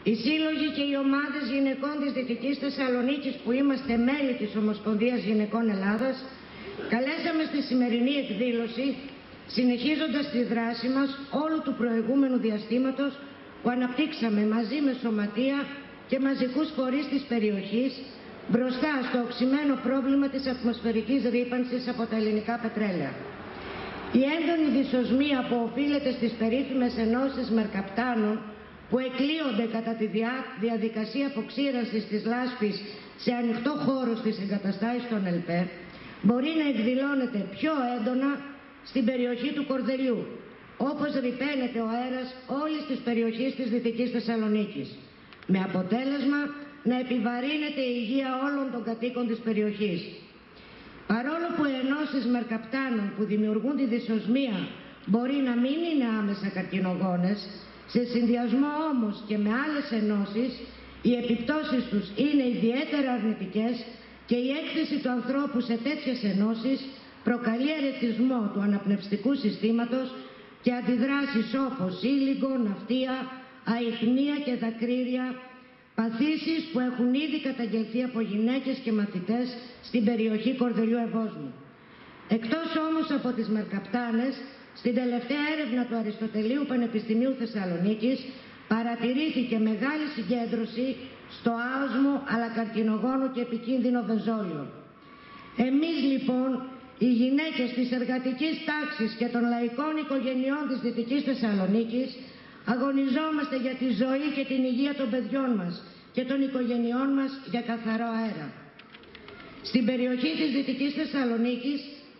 Οι σύλλογοι και οι ομάδες γυναικών της Δυτικής Θεσσαλονίκης που είμαστε μέλη της Ομοσπονδίας Γυναικών Ελλάδας καλέσαμε στη σημερινή εκδήλωση, συνεχίζοντας τη δράση μας όλου του προηγούμενου διαστήματος που αναπτύξαμε μαζί με σωματεία και μαζικούς φορείς της περιοχής μπροστά στο οξυμένο πρόβλημα της ατμοσφαιρικής ρύπανσης από τα ελληνικά πετρέλαια. Η έντονη δυσοσμία που οφείλεται στις περίφημες ενώσεις μερκαπτάνων που εκλείονται κατά τη διαδικασία αποξήρανσης της λάσπης σε ανοιχτό χώρο στις εγκαταστάσεις των ΕΛΠΕ μπορεί να εκδηλώνεται πιο έντονα στην περιοχή του Κορδελιού, όπως ρυπαίνεται ο αέρας όλης της περιοχής της Δυτικής Θεσσαλονίκης, με αποτέλεσμα να επιβαρύνεται η υγεία όλων των κατοίκων της περιοχής. Παρόλο που οι ενώσεις μερκαπτάνων που δημιουργούν τη δυσοσμία μπορεί να μην είναι άμεσα καρκινογόνες, σε συνδυασμό όμως και με άλλες ενώσεις, οι επιπτώσεις τους είναι ιδιαίτερα αρνητικές και η έκθεση του ανθρώπου σε τέτοιες ενώσεις προκαλεί ερεθισμό του αναπνευστικού συστήματος και αντιδράσεις όπως ήλιγκο, ναυτία, αϊπνία και δακρύρια, παθήσεις που έχουν ήδη καταγγελθεί από γυναίκες και μαθητές στην περιοχή Κορδελιού Ευόσμου. Εκτός όμως από τις μερκαπτάνες, στην τελευταία έρευνα του Αριστοτελείου Πανεπιστημίου Θεσσαλονίκης παρατηρήθηκε μεγάλη συγκέντρωση στο άοσμο αλλά καρκινογόνο και επικίνδυνο βεζόλιο. Εμείς λοιπόν, οι γυναίκες της εργατικής τάξης και των λαϊκών οικογενειών της Δυτικής Θεσσαλονίκης, αγωνιζόμαστε για τη ζωή και την υγεία των παιδιών μας και των οικογενειών μας για καθαρό αέρα. Στην περιοχή της Δυτικής Θεσσαλονίκης,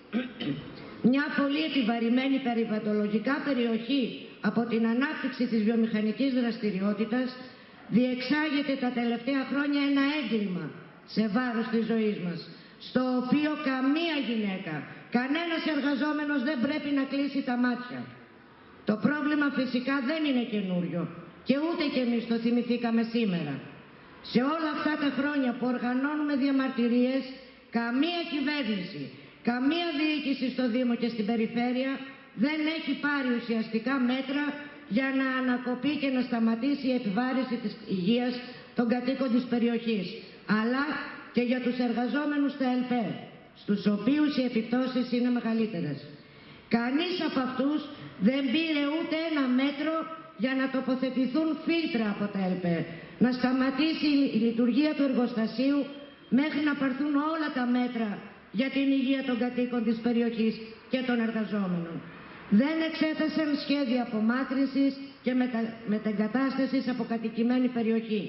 μια πολύ επιβαρημένη περιβαλλοντολογικά περιοχή από την ανάπτυξη της βιομηχανικής δραστηριότητας, διεξάγεται τα τελευταία χρόνια ένα έγκλημα σε βάρος της ζωής μας, στο οποίο καμία γυναίκα, κανένας εργαζόμενος δεν πρέπει να κλείσει τα μάτια. Το πρόβλημα φυσικά δεν είναι καινούριο και ούτε κι εμείς το θυμηθήκαμε σήμερα. Σε όλα αυτά τα χρόνια που οργανώνουμε διαμαρτυρίες, καμία κυβέρνηση, καμία διοίκηση στο Δήμο και στην περιφέρεια δεν έχει πάρει ουσιαστικά μέτρα για να ανακοπεί και να σταματήσει η επιβάρυνση της υγείας των κατοίκων της περιοχής, αλλά και για τους εργαζόμενους στα ΕΛΠΕ, στους οποίους οι επιπτώσεις είναι μεγαλύτερες. Κανείς από αυτούς δεν πήρε ούτε ένα μέτρο για να τοποθετηθούν φίλτρα από τα ΕΛΠΕ, να σταματήσει η λειτουργία του εργοστασίου μέχρι να πάρθουν όλα τα μέτρα για την υγεία των κατοίκων της περιοχής και των εργαζόμενων. Δεν εξέτασαν σχέδια απομάκρυνσης και μετεγκατάστασης από κατοικημένη περιοχή.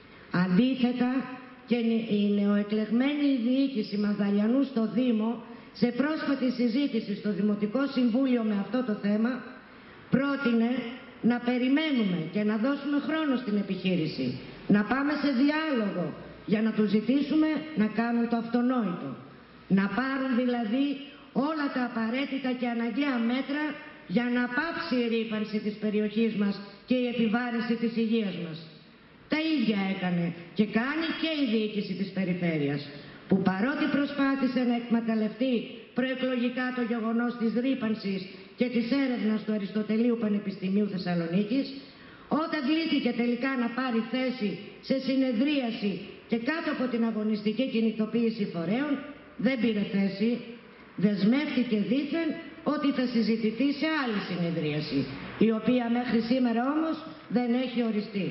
Αντίθετα, και η νεοεκλεγμένη διοίκηση Μανδαλιανού στο Δήμο, σε πρόσφατη συζήτηση στο Δημοτικό Συμβούλιο με αυτό το θέμα, πρότεινε να περιμένουμε και να δώσουμε χρόνο στην επιχείρηση, να πάμε σε διάλογο για να τους ζητήσουμε να κάνουν το αυτονόητο. Να πάρουν δηλαδή όλα τα απαραίτητα και αναγκαία μέτρα για να πάψει η ρύπανση της περιοχής μας και η επιβάρυνση της υγείας μας. Τα ίδια έκανε και κάνει και η διοίκηση της περιφέρειας, που παρότι προσπάθησε να εκμεταλλευτεί προεκλογικά το γεγονός της ρύπανσης και της έρευνας του Αριστοτελείου Πανεπιστημίου Θεσσαλονίκης, όταν κλήθηκε τελικά να πάρει θέση σε συνεδρίαση και κάτω από την αγωνιστική κινητοποίηση φορέων, δεν πήρε θέση, δεσμεύτηκε δήθεν ότι θα συζητηθεί σε άλλη συνεδρίαση, η οποία μέχρι σήμερα όμως δεν έχει οριστεί.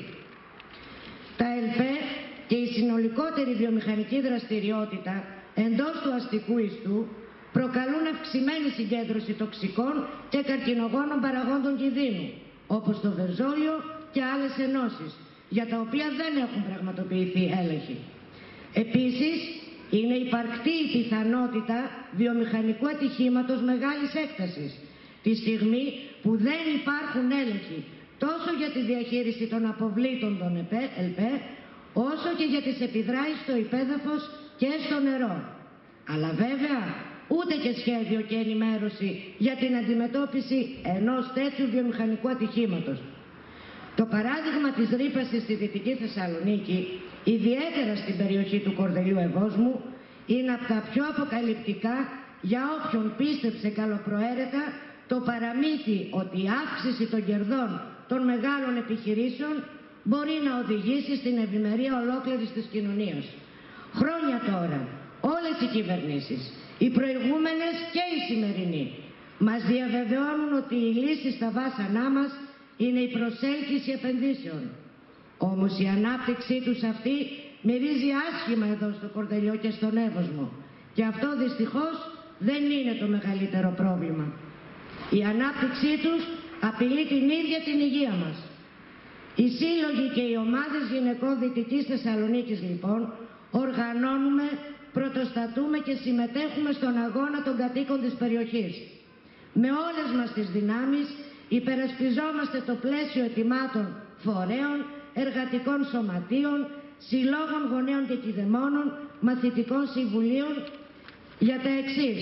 Τα ΕΛΠΕ και η συνολικότερη βιομηχανική δραστηριότητα εντός του αστικού ιστού προκαλούν αυξημένη συγκέντρωση τοξικών και καρκινογόνων παραγόντων κινδύνου, όπως το βεζόλιο και άλλες ενώσεις, για τα οποία δεν έχουν πραγματοποιηθεί έλεγχοι. Επίσης, είναι υπαρκτή η πιθανότητα βιομηχανικού ατυχήματος μεγάλης έκτασης, τη στιγμή που δεν υπάρχουν έλεγχοι τόσο για τη διαχείριση των αποβλήτων των ΕΛΠΕ, όσο και για τις επιδράσεις στο υπέδαφος και στο νερό. Αλλά βέβαια, ούτε και σχέδιο και ενημέρωση για την αντιμετώπιση ενός τέτοιου βιομηχανικού ατυχήματος. Το παράδειγμα της ρύπανσης στη Δυτική Θεσσαλονίκη, ιδιαίτερα στην περιοχή του Κορδελιού Ευόσμου, είναι από τα πιο αποκαλυπτικά για όποιον πίστεψε καλοπροαίρετα το παραμύθι ότι η αύξηση των κερδών των μεγάλων επιχειρήσεων μπορεί να οδηγήσει στην ευημερία ολόκληρης της κοινωνίας. Χρόνια τώρα, όλες οι κυβερνήσεις, οι προηγούμενες και οι σημερινοί, μας διαβεβαιώνουν ότι η λύση στα βάσανά μας είναι η προσέλκυση επενδύσεων. Όμως η ανάπτυξή τους αυτή μυρίζει άσχημα εδώ στο Κορδελιό και στον Εύωσμο. Και αυτό δυστυχώς δεν είναι το μεγαλύτερο πρόβλημα. Η ανάπτυξή τους απειλεί την ίδια την υγεία μας. Οι σύλλογοι και οι ομάδες γυναικών Δυτικής Θεσσαλονίκης λοιπόν οργανώνουμε, πρωτοστατούμε και συμμετέχουμε στον αγώνα των κατοίκων της περιοχής. Με όλες μας τις δυνάμεις υπερασπιζόμαστε το πλαίσιο ετοιμάτων φορέων, εργατικών σωματείων, συλλόγων γονέων και κηδεμόνων, μαθητικών συμβουλίων για τα εξής: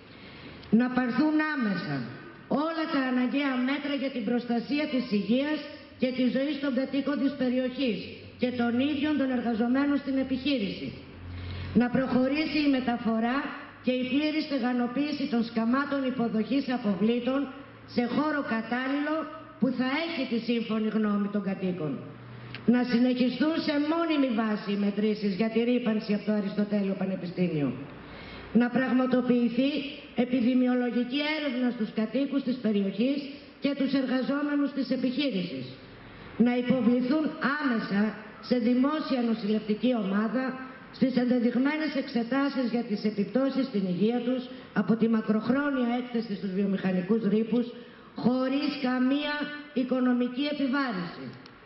να πάρθουν άμεσα όλα τα αναγκαία μέτρα για την προστασία της υγείας και της ζωής των κατοίκων της περιοχής και των ίδιων των εργαζομένων στην επιχείρηση. Να προχωρήσει η μεταφορά και η πλήρη στεγανοποίηση των σκαμάτων υποδοχής αποβλήτων σε χώρο κατάλληλο που θα έχει τη σύμφωνη γνώμη των κατοίκων. Να συνεχιστούν σε μόνιμη βάση οι μετρήσεις για τη ρύπανση από το Αριστοτέλειο Πανεπιστήμιο. Να πραγματοποιηθεί επιδημιολογική έρευνα στους κατοίκους της περιοχής και τους εργαζόμενους της επιχείρησης. Να υποβληθούν άμεσα σε δημόσια νοσηλευτική ομάδα στις ενδεδειγμένες εξετάσεις για τις επιπτώσεις στην υγεία τους από τη μακροχρόνια έκθεση στους βιομηχανικούς ρήπους, χωρίς καμία οικονομική επιβάρυνση.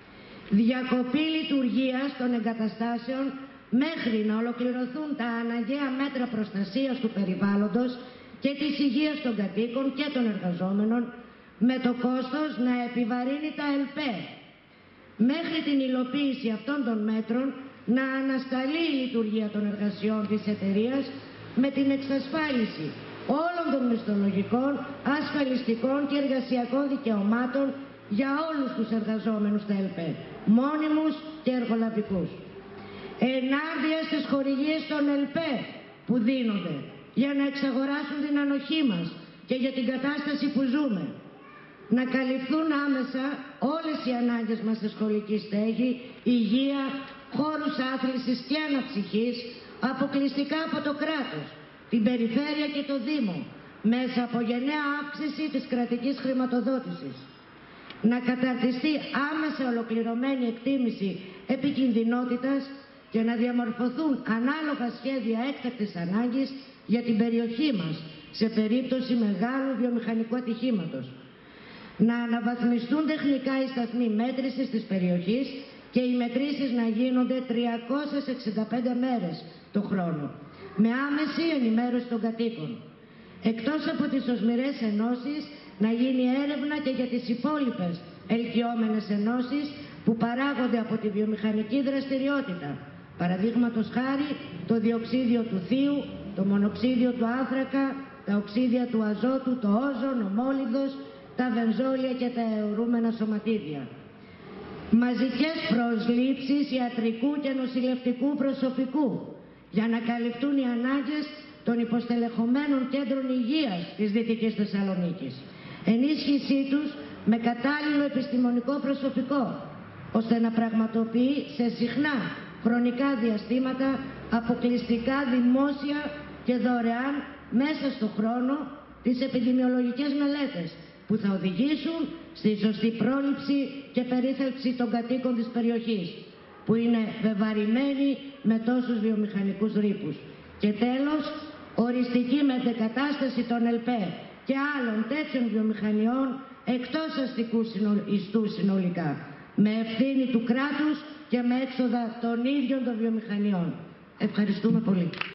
Διακοπή λειτουργίας των εγκαταστάσεων μέχρι να ολοκληρωθούν τα αναγκαία μέτρα προστασίας του περιβάλλοντος και της υγείας των κατοίκων και των εργαζόμενων, με το κόστος να επιβαρύνει τα ΕΛΠΕ. Μέχρι την υλοποίηση αυτών των μέτρων να ανασταλεί η λειτουργία των εργασιών της εταιρείας με την εξασφάλιση όλων των μισθολογικών, ασφαλιστικών και εργασιακών δικαιωμάτων για όλους τους εργαζόμενους στα ΕΛΠΕ, μόνιμους και εργολαβικούς. Ενάντια στις χορηγίες των ΕΛΠΕ που δίνονται για να εξαγοράσουν την ανοχή μας και για την κατάσταση που ζούμε. Να καλυφθούν άμεσα όλες οι ανάγκες μας σε σχολική στέγη, υγεία, χώρους άθλησης και αναψυχής, αποκλειστικά από το κράτος, την περιφέρεια και το Δήμο, μέσα από γενναία αύξηση της κρατικής χρηματοδότησης. Να καταρτιστεί άμεσα ολοκληρωμένη εκτίμηση επικινδυνότητας και να διαμορφωθούν ανάλογα σχέδια έκτακτης ανάγκης για την περιοχή μας σε περίπτωση μεγάλου βιομηχανικού ατυχήματος. Να αναβαθμιστούν τεχνικά οι σταθμοί μέτρησης της περιοχής και οι μετρήσεις να γίνονται 365 μέρες το χρόνο, με άμεση ενημέρωση των κατοίκων. Εκτός από τις οσμηρές ενώσεις, να γίνει έρευνα και για τις υπόλοιπες ελκυόμενες ενώσεις που παράγονται από τη βιομηχανική δραστηριότητα. Παραδείγματος χάρη το διοξίδιο του θείου, το μονοξίδιο του άνθρακα, τα οξύδια του αζότου, το όζον, ο μόλιβδος, τα βενζόλια και τα αιωρούμενα σωματίδια. Μαζικές προσλήψεις ιατρικού και νοσηλευτικού προσωπικού για να καλυφθούν οι ανάγκες των υποστελεχωμένων κέντρων υγείας της Δυτικής Θεσσαλονίκης. Ενίσχυσή τους με κατάλληλο επιστημονικό προσωπικό, ώστε να πραγματοποιεί σε συχνά χρονικά διαστήματα αποκλειστικά δημόσια και δωρεάν μέσα στο χρόνο τις επιδημιολογικές μελέτες που θα οδηγήσουν στη σωστή πρόληψη και περίθαλψη των κατοίκων της περιοχής, που είναι βεβαρημένοι με τόσους βιομηχανικούς ρήπους. Και τέλος, οριστική μετεκατάσταση των ΕΛΠΕ και άλλων τέτοιων βιομηχανιών εκτός αστικού ιστού συνολικά, με ευθύνη του κράτους και με έξοδα των ίδιων των βιομηχανιών. Ευχαριστούμε πολύ.